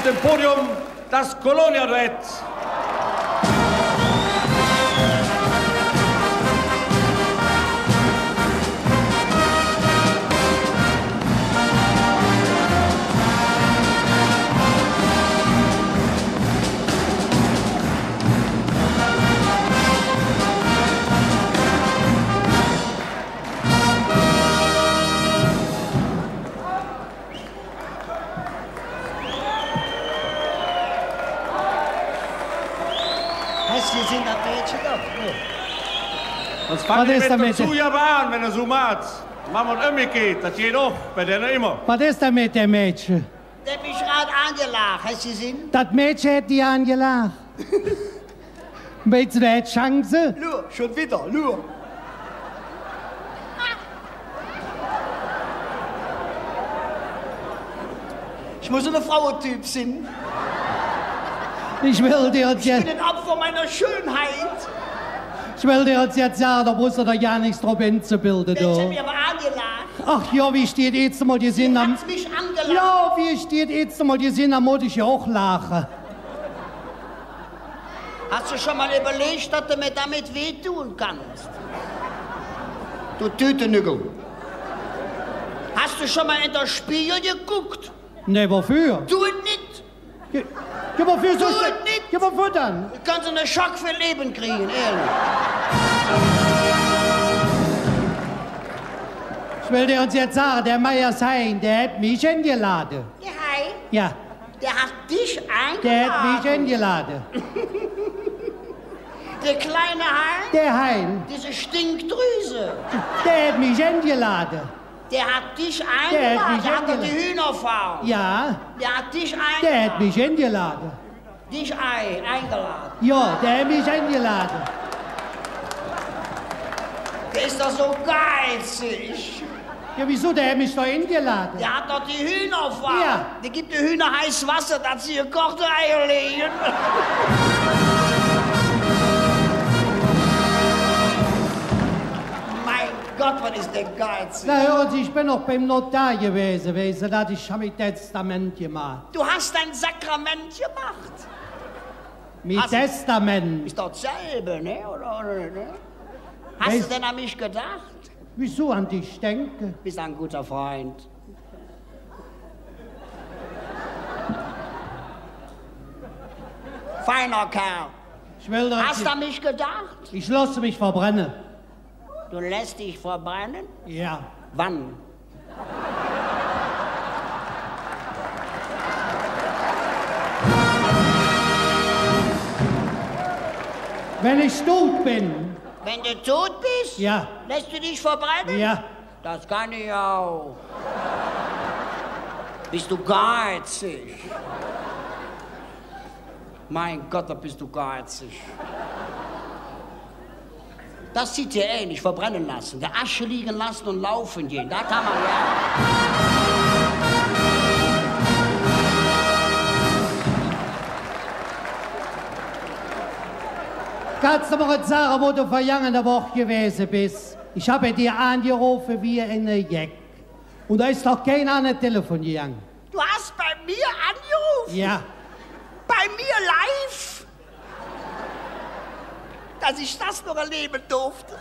dem Podium das Colonia-Duett. Sie sind das Mädchen doch. Sonst fangen die mit dem Zujaber an, wenn er so macht. Mama und Ömmi geht, das geht auch, bei denen immer. Was ist da mit dem Mädchen? Der hat mich gerade angelacht, hast du gesehen? Das Mädchen hat die angelacht. Meinst du, der hat Chance? Nur, schon wieder, nur. Ich muss ein Frauentyp sein. Ich will dir jetzt... Ich bin ein Opfer meiner Schönheit. Ich will dir jetzt sagen, da muss er doch ja nichts drauf hinzubilden. Der hat mich aber angelacht. Ach ja, wie steht jetzt mal, die sind am... Hat's mich angelacht? Ja, wie steht jetzt mal, die sind am, muss ich ja auch lachen. Hast du schon mal überlegt, dass du mir damit wehtun kannst? Du Tütenügel. Hast du schon mal in das Spiegel geguckt? Ne, wofür? Tu es nicht. Ja, wofür Tu es nicht. Ja, wofür dann? Du kannst einen Schock für Leben kriegen, ehrlich. Ich will dir uns jetzt sagen, der Meier Sein, der hat mich eingeladen. Der Hai? Ja. Der hat dich eingeladen? Der hat mich eingeladen. Der kleine Hai? Der Hein. Diese Stinkdrüse? Der hat mich eingeladen. Der hat dich eingeladen? Der hat mich Der hat doch die eingeladen. Hühnerfarm. Ja. Der hat dich eingeladen? Der hat mich eingeladen. Dich eingeladen? Ja, der hat mich eingeladen. Der ist doch so geizig. Ja, wieso? Der hat mich doch eingeladen. Der hat doch die Hühnerfarm. Ja. Der gibt den Hühner heiß Wasser, dass sie gekochte Eier legen. Mein Gott, was ist der geizig? Na hören Sie, ich bin noch beim Notar gewesen, weißt du, dass ich habe mein Testament gemacht. Du hast dein Sakrament gemacht. Mein Testament. Ist doch dasselbe, ne? Oder ne? Hast du denn an mich gedacht? Wieso an dich denke? Bist ein guter Freund. Feiner Kerl. Ich will doch Hast du an mich gedacht? Ich lasse mich verbrennen. Du lässt dich verbrennen? Ja. Wann? Wenn ich tot bin. Wenn du tot bist? Ja. Lässt du dich verbrennen? Ja. Das kann ich auch. Bist du geizig? Mein Gott, da bist du geizig. Das sieht dir ähnlich, verbrennen lassen, der Asche liegen lassen und laufen gehen. Da kann man ja. Kannst du mir jetzt sagen, wo du vergangene Woche gewesen bist? Ich habe dir angerufen wie eine Jack. Und da ist doch keiner an das Telefon gegangen. Du hast bei mir angerufen? Ja. Bei mir live? Dass ich das noch erleben durfte.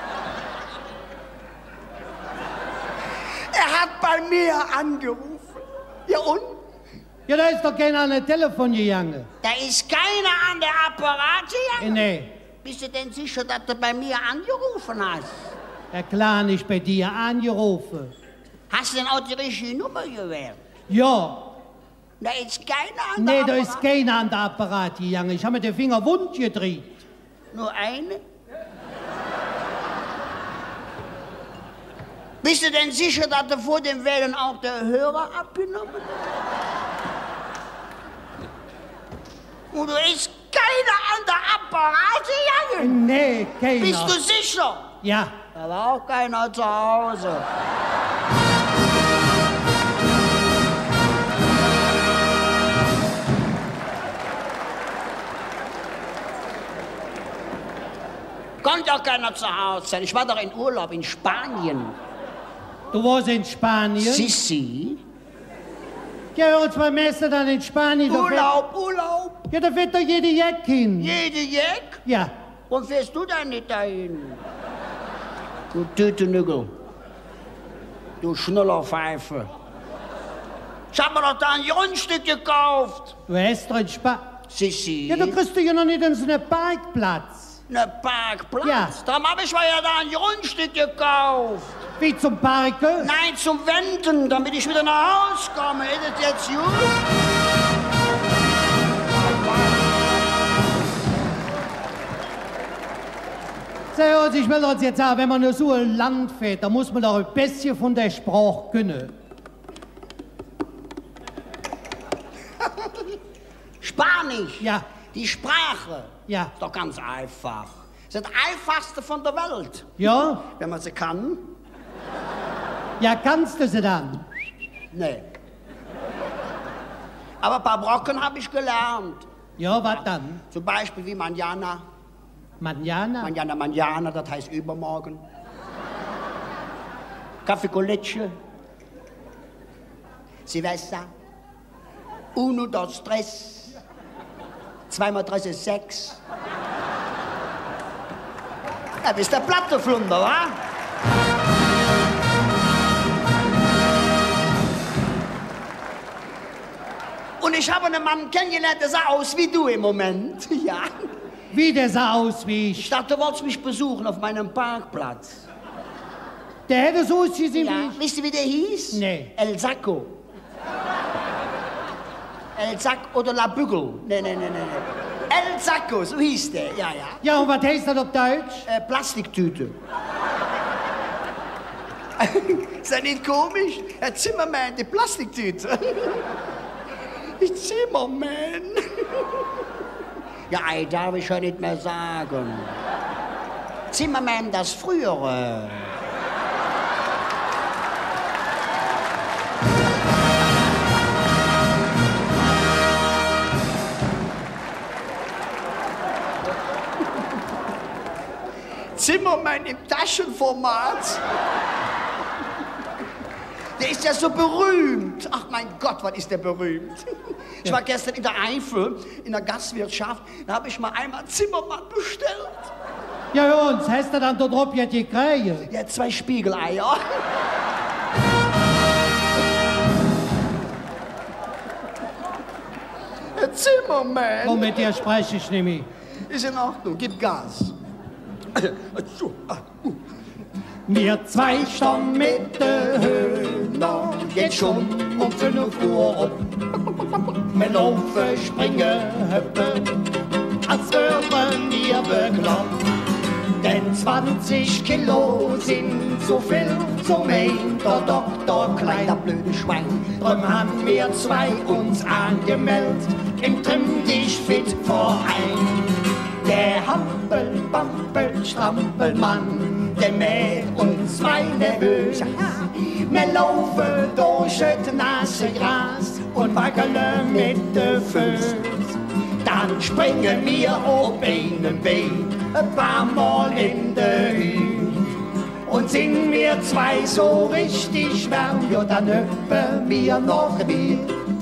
Er hat bei mir angerufen. Ja und? Ja, da ist doch keiner an das Telefon gegangen. Da ist keiner an der Apparat gegangen? Nee. Bist du denn sicher, dass du bei mir angerufen hast? Ja klar, nicht bei dir angerufen. Hast du denn auch die richtige Nummer gewählt? Ja. Da ist keiner an der Nee, Apparat? da ist keiner an der Apparat gegangen. Ich habe mir den Finger wund gedreht. Nur eine? Bist du denn sicher, dass du vor dem Wählen auch der Hörer abgenommen hast? Und da ist keiner an der Apparat gegangen? Nee, keiner. Bist du sicher? Ja. Da war auch keiner zu Hause. Kommt doch keiner zu Hause sein. Ich war doch in Urlaub in Spanien. Du warst in Spanien? Sissi? Ja, und zwar Messe dann in Spanien. Urlaub. Ja, da wird doch jede Jack hin. Jede Jack? Ja. Warum fährst du denn nicht dahin? Du Tütenügel. Du Schnullerpfeife. Ich hab mir doch da ein Grundstück gekauft. Du hast doch in Spanien. Sissi. Ja, da kriegst du ja noch nicht in so einen Parkplatz. Ne Parkplatz? Ja. Darum hab ich mir ja da ein Grundstück gekauft. Wie zum Parken? Nein, zum Wenden, damit ich wieder nach Hause komme. Ist das jetzt gut? Sehr gut, ich will uns jetzt sagen, wenn man nur so ein Land fährt, da muss man doch ein bisschen von der Sprache können. Spanisch? Ja. Die Sprache? Ja. Ist doch ganz einfach. Das ist das einfachste von der Welt. Ja? Wenn man sie kann. Ja, kannst du sie dann? Nee. Aber ein paar Brocken habe ich gelernt. Ja, was dann? Zum Beispiel wie Manjana. Manjana? Manjana, das heißt übermorgen. Kaffee con leche. Silvester. Uno, dos, tres. 2 mal 3 ist 6. Ja, bist der Platteflunder, wa? Und ich habe einen Mann kennengelernt, der sah aus wie du im Moment. Ja. Wie der sah aus wie Ich ich. dachte, du wolltest mich besuchen auf meinem Parkplatz. Der hätte so ausgesehen Ja. wie ich. Wisst ihr, wie der hieß? Nee. El Sacco. El Sacco oder La Bügel. Nee. El Sacco, so hieß der. Ja. Ja, und was heißt das auf Deutsch? Plastiktüte. Ist das nicht komisch? Herr Zimmermann, die Plastiktüte. Zimmermann. Ja, ey, darf ich ja nicht mehr sagen. Zimmermann, das Frühere. Zimmermann im Taschenformat. Der ist ja so berühmt. Ach mein Gott, was ist der berühmt? Ich war gestern in der Eifel, in der Gastwirtschaft, da habe ich mal einmal Zimmermann bestellt. Ja, und hast du dann da drauf jetzt gekriegt? Ja, 2 Spiegeleier. Herr Zimmermann. Komm, mit dir spreche ich nicht mehr. Ist in Ordnung, gib Gas. Wir zwei stehen mit den Höhner, jetzt schon um 5 Uhr ab. Wir laufen, springen, hüpfen, als wären wir bekloppt. Denn 20 Kilo sind so viel, so meint der Doktor Kleiner Klein. blöde Schwein. Drum haben wir zwei uns angemeldet, im Trimm dich fit Verein. Der Hampel, Bampel, Strampelmann, der mäht uns zwei nervös. Wir laufen durch das nasse Gras und wackeln mit den Füßen. Dann springen wir auf einem Bein ein paar Mal in der Höhe. Und sind wir zwei so richtig schwer, ja, dann öppen wir noch Bier.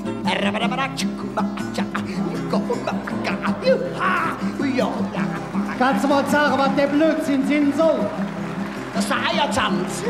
Kannst du mal sagen, was der Blödsinn sind so? Das ist der Eiertanz.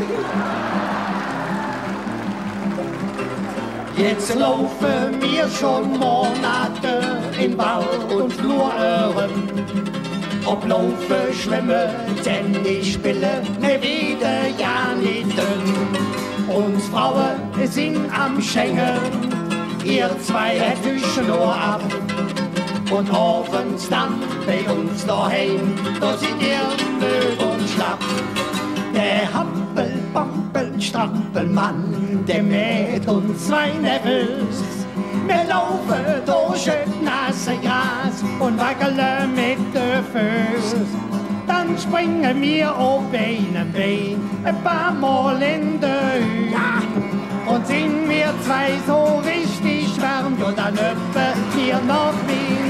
Jetzt laufen wir schon Monate in Wald und Fluröhren. Ob laufen, schwimmen, Tennis spielen, ne wieder ja nicht dünn. Uns Frauen sind am Schenken, ihr zwei Tüchen nur ab. Und abends dann bei uns daheim, da sind ihr müde und schlapp. Der Hampel, Bampel, Strampelmann, der mäht uns zwei nervös. Wir laufen durch das nasse Gras und wackeln mit den Füßen. Dann springen wir auf einem Bein, ein paar Mal in der Höhe. Und sind wir zwei so richtig warm, ja, dann öppen wir noch Wien.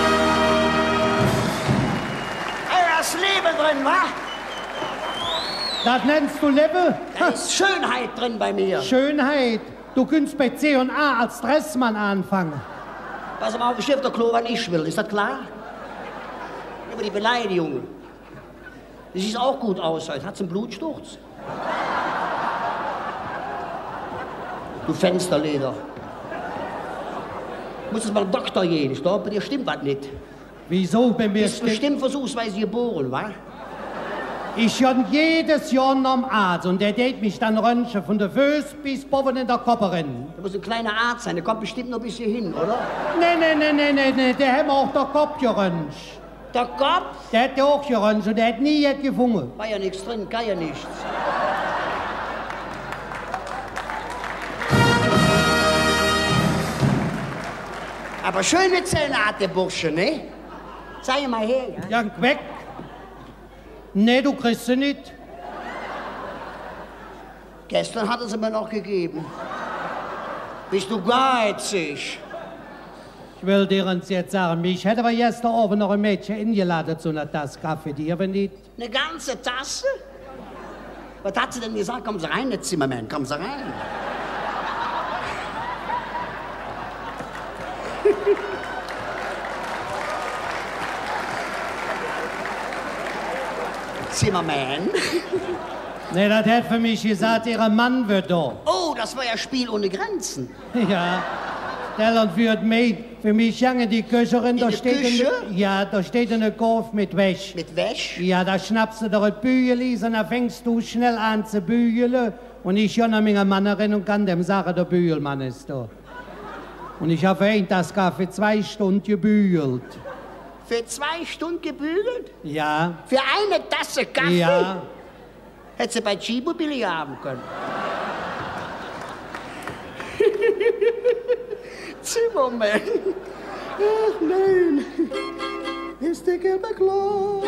Das Leben drin, wa? Das nennst du Lebe? Da ist Schönheit drin bei mir. Schönheit? Du kannst bei C&A als Dressmann anfangen. Pass mal auf, ich auf der Klo, wann ich will, ist das klar? Über die Beleidigung. Das sieht auch gut aus heute. Hat's einen Blutsturz? Du Fensterleder. Muss es mal einen Doktor gehen. Ich glaube, bei dir stimmt was nicht. Wieso bei mir? Ist bestimmt versuchsweise geboren, wa? Ich bin jedes Jahr am Arzt und der geht mich dann röntgen von der Füße bis Boven in der Kopperin. Da muss ein kleiner Arzt sein, der kommt bestimmt noch ein bisschen hin, oder? Nee, der hat mir auch der Kopf geröntgt. Der Kopf? Der hat ja auch geröntgt und der hat nie jetzt gefunden. War ja nichts drin, kann ja nichts. Aber schöne Zähne hat der Bursche, ne? Zeig mal her, ja? Ja, weg. Nee, du kriegst sie nicht. Gestern hat er sie mir noch gegeben. Bist du geizig? Ich will dir uns jetzt sagen, ich hätte aber gestern Abend noch ein Mädchen eingeladen zu einer Tasse Kaffee, die aber nicht. Eine ganze Tasse? Was hat sie denn gesagt? Kommen Sie rein, Zimmermann, kommen Sie rein. Zimmermann? Nee, das hat für mich gesagt, ihr Mann wird da. Oh, das war ja Spiel ohne Grenzen. Ja, der führt mich. Für mich jange die Köcherin, da steht Küche? ja, da steht eine Korf mit Wäsch. Mit Wäsch? Ja, da schnappst du doch ein Bügeli, und dann fängst du schnell an zu bügeln. Und ich schon an meiner Mannerin und kann dem sagen, der Bügelmann ist da. Und ich habe ein das für 2 Stunden gebügelt. Für 2 Stunden gebügelt? Ja. Für eine Tasse Kaffee? Ja. Hätte sie bei Chibo billig haben können. Zimmermann. Ach nein. Ist der gelbe Klo.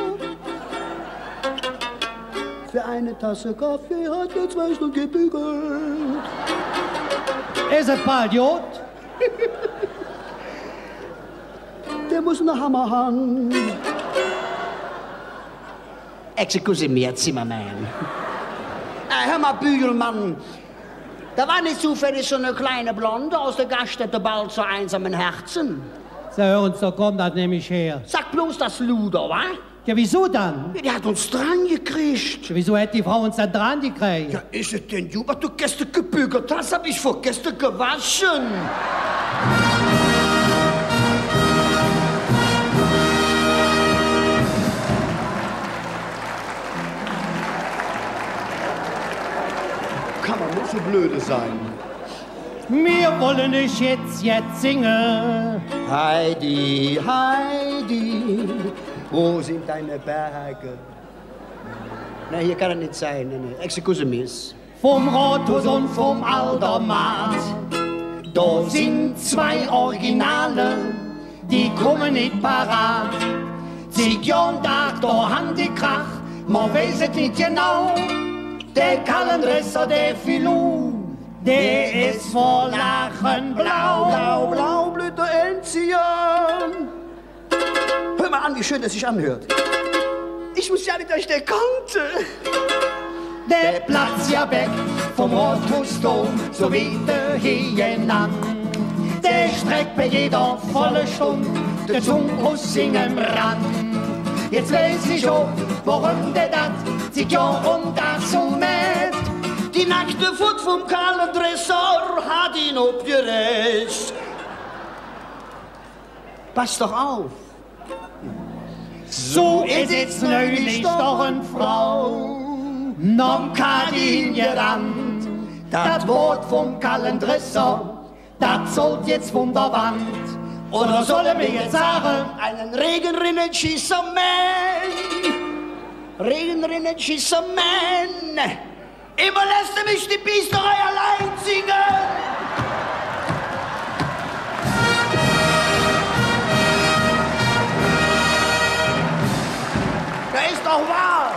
Für eine Tasse Kaffee hat er 2 Stunden gebügelt. Ist ein Palliot? Der muss einen Hammer haben. Excuse mir, Zimmermann. Hör mal, Bügelmann. Da war nicht zufällig so eine kleine Blonde aus der Gaststätte bald zu einsamen Herzen. So, hören Sie, da kommt das nämlich her. Sag bloß das Luder, wa? Ja, wieso dann? Die hat uns dran gekriegt. Ja, wieso hat die Frau uns dann dran gekriegt? Ja, ist es denn du, was du gestern gebügelt hast, hab ich vorgestern gewaschen. Kann man nicht so blöde sein. Wir wollen nicht jetzt singen. Heidi, Heidi, wo sind deine Berge? Nein, hier kann er nicht sein. Nee. Excuse miss. Vom Rathaus und vom Aldermat, da sind 2 Originale, die kommen nicht parat. Zig Jahren Tag, da haben die Krach, man weiß es nicht genau. Der Kalendresser, der Filou, der ist vor Lachen blau. Blau, blau, blühte Enzian. Hör mal an, wie schön das sich anhört. Ich muss ja nicht durch die Kante. Der Platz ja weg vom Rathausdom, so wie der hier genannt. Der streckt bei jeder volle Stunde, der Zungenkuss singen Rand. Jetzt weiß ich auch, warum der dat sich ja um das so mäht. Die nackte Fut vom Kalendresser hat ihn abgerecht. Pass doch auf. So ist jetzt neulich doch eine Frau, nom Kadin gerannt. Das Wort vom Kalendresser, das sollt jetzt von der Wand. Oder soll er mir jetzt sagen, einen Regenrinnen schießen Man. Regenrinnen schießen Man. Immer lässt er mich die Biesterei allein singen. Das ist doch wahr.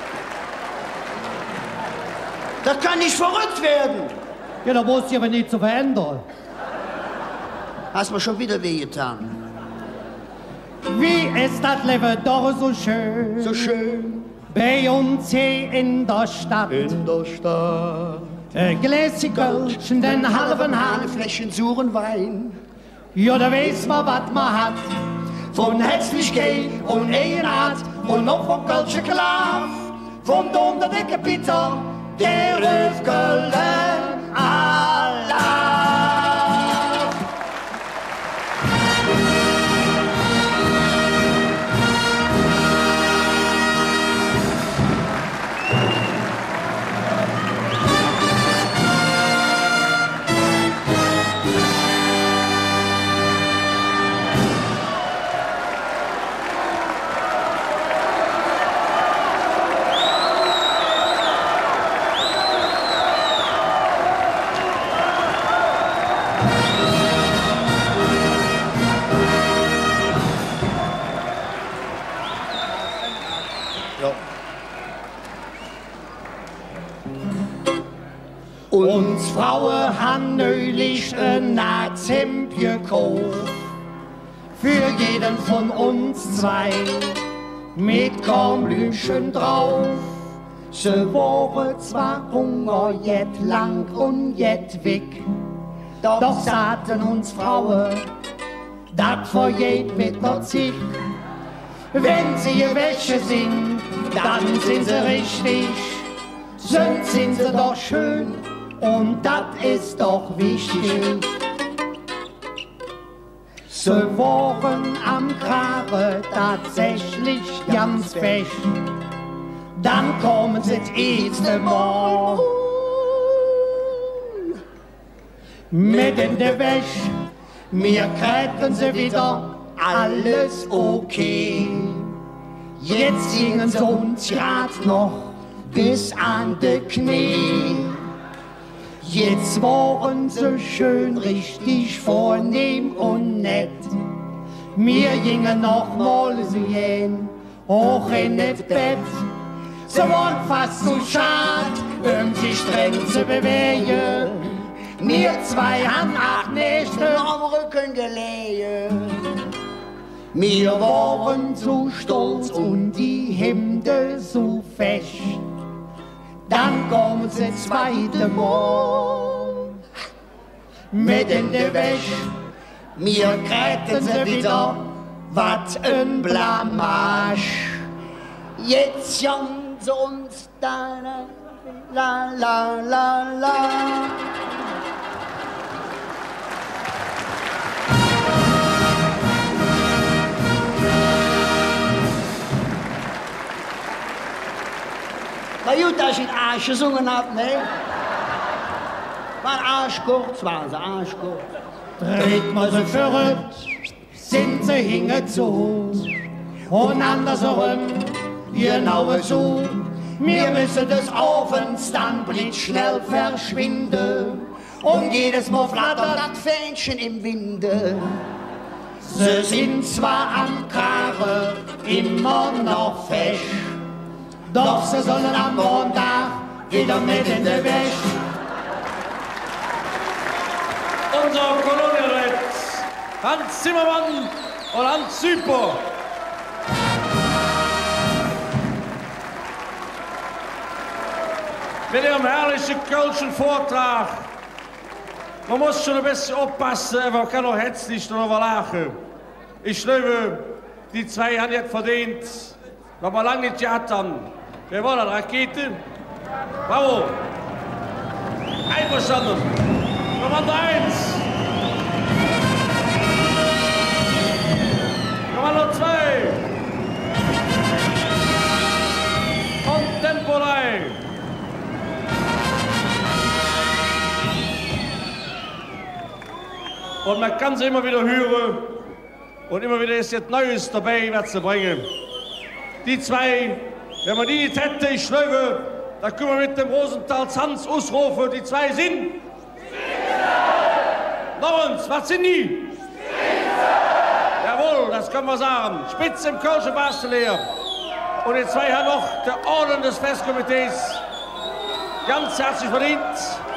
Das kann nicht verrückt werden. ja, da muss ich aber nicht zu verändern. Hast mir schon wieder wehgetan. Wie ist das Leben doch so schön. So schön. Bei uns hier in der Stadt. In der Stadt. Ein Gläschen Kölsch, den halben Hahn. Fläschchen suren Wein. Ja, da weiß man, was man hat. Von Herzlichkeit und Ehrenart und noch von Kölsche Klav. Vom Dom der dicke Peter, der Röfköln Allah. Uns Frauen haben neulich ein Nazhemd gekauft. Für jeden von uns zwei. Mit Kornblümchen drauf. Sie waren zwar Hunger, jet lang und jet weg. Doch sagten uns Frauen, dat vergeht mit der Zick. Wenn sie Wäsche sind, dann sind sie richtig. Sind sie doch schön. Und das ist doch wichtig. Sie waren am Kragen tatsächlich ganz fest. Dann kommen sie das erste Mal mit in der Wäsche. Mir kriegen sie wieder alles okay. Jetzt singen sie uns grad noch bis an die Knie. Jetzt waren sie schön richtig vornehm und nett. Wir gingen noch mal sehen, hoch in das Bett. Sie waren fast so schad, sich streng zu bewegen. Wir zwei haben 8 Nächte am Rücken gelegen. Wir waren so stolz und die Hemden so fest. Dann kommen sie zweite Mal mit in die Wäsche. Mir kriegen sie wieder, wat ein Blamage. Jetzt jammern sie uns da, la la la la. Na gut, dass ich den Arsch gesungen hab, ne? War arschkurz, waren sie arschkurz. Dreht man sie verrückt, sind sie hingezogen. Und andersherum, genau so. Wir müssen des Ofens dann blitzschnell verschwinden. Und jedes Mal flattert das Fähnchen im Winde. Sie sind zwar am Kragen immer noch fest. Doch sie sollen am Montag wieder mit in der Wäsche. Unser Kolonialrat, Hans Zimmermann und Hans Süper. Mit ihrem herrlichen kölschen Vortrag. Man muss schon ein bisschen aufpassen, man kann auch hetzlich darüber lachen. Ich glaube, die zwei haben jetzt verdient, was wir lange nicht gehabt haben. Wir wollen eine Rakete. Bravo. Einverstanden. Kommando 1. Kommando 2. Und Tempo 3. Und man kann sie immer wieder hören. Und immer wieder ist jetzt Neues dabei, was zu bringen. Die zwei, wenn man die nicht hätte, ich glaube, da können wir mit dem Rosenthals Hans ausrufen. Die zwei sind. Noch uns, was sind die? Spitze! Jawohl, das können wir sagen. Spitze im Kölschen Bastelleer. Und die zwei haben noch der Orden des Festkomitees. Ganz herzlich verdient.